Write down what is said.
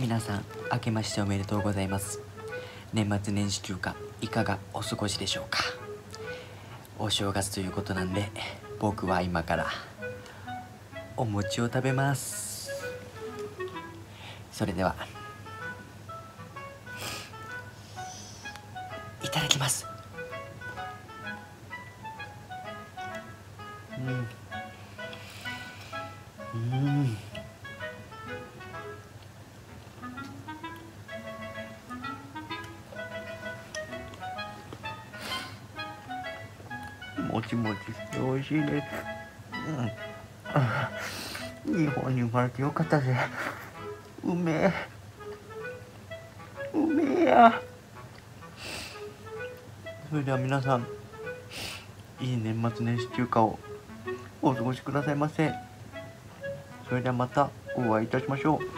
皆さん明けましておめでとうございます。年末年始中華いかがお過ごしでしょうか。お正月ということなんで僕は今からお餅を食べます。それではいただきます。もちもちして美味しいです。日本に生まれてよかったぜ。うめえや。それでは皆さん、いい年末年始中華をお過ごしくださいませ。それではまたお会いいたしましょう。